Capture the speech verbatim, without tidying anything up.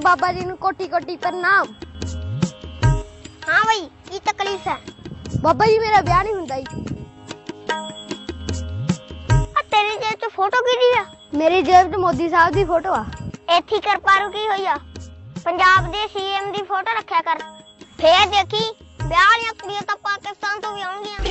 बाबा जी ਨੂੰ कोटि कोटि प्रणाम। हाँ भाई की तकलीफ है? बाबा जी मेरा ब्याह नहीं हुंदा जी। तेरी जेब च फोटो किहदी है? मेरी जेब च मोदी साहब दी फोटो आ। एथी कर पारू की होई आ? पंजाब दे सीएम दी फोटो रखया कर, फिर देखी ब्याह वाली कुड़ियां तां पाकिस्तान तो भी आउणगियां।